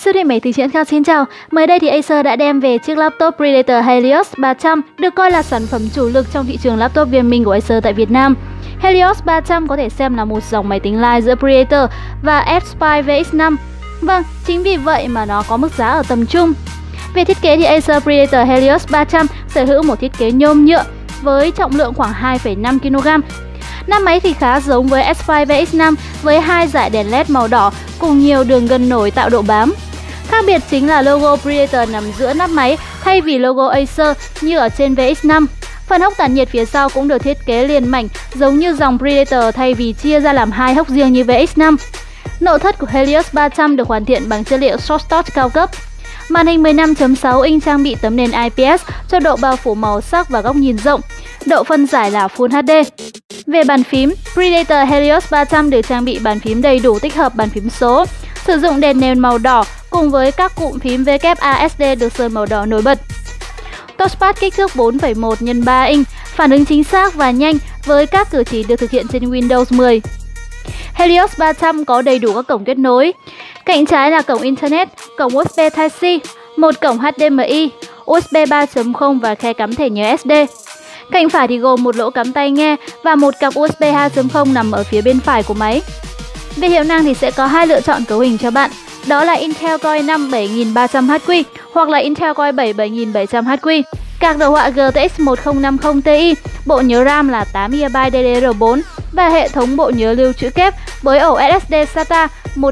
Siêu thị máy tính Triển Khang xin chào. Mới đây thì Acer đã đem về chiếc laptop Predator Helios 300, được coi là sản phẩm chủ lực trong thị trường laptop gaming của Acer tại Việt Nam. Helios 300 có thể xem là một dòng máy tính lai giữa Predator và Aspire VX5. Vâng, chính vì vậy mà nó có mức giá ở tầm trung. Về thiết kế thì Acer Predator Helios 300 sở hữu một thiết kế nhôm nhựa với trọng lượng khoảng 2,5 kg. Nắp máy thì khá giống với Aspire VX5 với hai dải đèn LED màu đỏ cùng nhiều đường gân nổi tạo độ bám. Khác biệt chính là logo Predator nằm giữa nắp máy thay vì logo Acer như ở trên VX5. Phần hốc tản nhiệt phía sau cũng được thiết kế liền mảnh giống như dòng Predator thay vì chia ra làm hai hốc riêng như VX5. Nội thất của Helios 300 được hoàn thiện bằng chất liệu soft touch cao cấp. Màn hình 15.6 inch trang bị tấm nền IPS cho độ bao phủ màu sắc và góc nhìn rộng. Độ phân giải là Full HD. Về bàn phím, Predator Helios 300 được trang bị bàn phím đầy đủ tích hợp bàn phím số, sử dụng đèn nền màu đỏ cùng với các cụm phím WASD được sơn màu đỏ nổi bật. Touchpad kích thước 4,1 x 3 inch, phản ứng chính xác và nhanh với các cử chỉ được thực hiện trên Windows 10. Helios 300 có đầy đủ các cổng kết nối. Cạnh trái là cổng Internet, cổng USB Type-C, một cổng HDMI, USB 3.0 và khe cắm thẻ nhớ SD. Cạnh phải thì gồm một lỗ cắm tai nghe và một cặp USB 2.0 nằm ở phía bên phải của máy. Về hiệu năng thì sẽ có hai lựa chọn cấu hình cho bạn, đó là Intel Core i5 7300HQ hoặc là Intel Core i7 7700HQ. Card đồ họa GTX 1050 Ti, bộ nhớ RAM là 8GB DDR4 và hệ thống bộ nhớ lưu trữ kép với ổ SSD SATA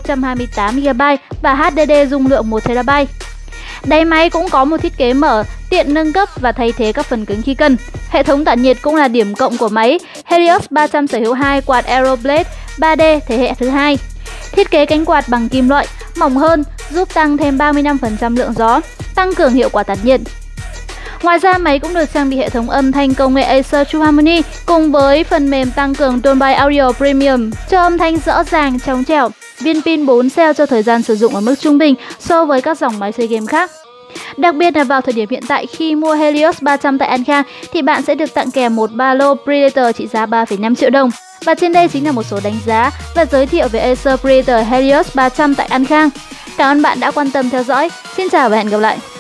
128GB và HDD dung lượng 1TB. Đáy máy cũng có một thiết kế mở, tiện nâng cấp và thay thế các phần cứng khi cần. Hệ thống tản nhiệt cũng là điểm cộng của máy. Helios 300 sở hữu hai quạt Aeroblade 3D thế hệ thứ hai. Thiết kế cánh quạt bằng kim loại, mỏng hơn, giúp tăng thêm 35% lượng gió, tăng cường hiệu quả tản nhiệt. Ngoài ra, máy cũng được trang bị hệ thống âm thanh công nghệ Acer True Harmony cùng với phần mềm tăng cường Dolby Audio Premium cho âm thanh rõ ràng, trong trẻo. Viên pin 4 cell cho thời gian sử dụng ở mức trung bình so với các dòng máy chơi game khác. Đặc biệt là vào thời điểm hiện tại, khi mua Helios 300 tại An Khang thì bạn sẽ được tặng kèm một ba lô Predator trị giá 3,5 triệu đồng. Và trên đây chính là một số đánh giá và giới thiệu về Acer Predator Helios 300 tại An Khang. Cảm ơn bạn đã quan tâm theo dõi. Xin chào và hẹn gặp lại!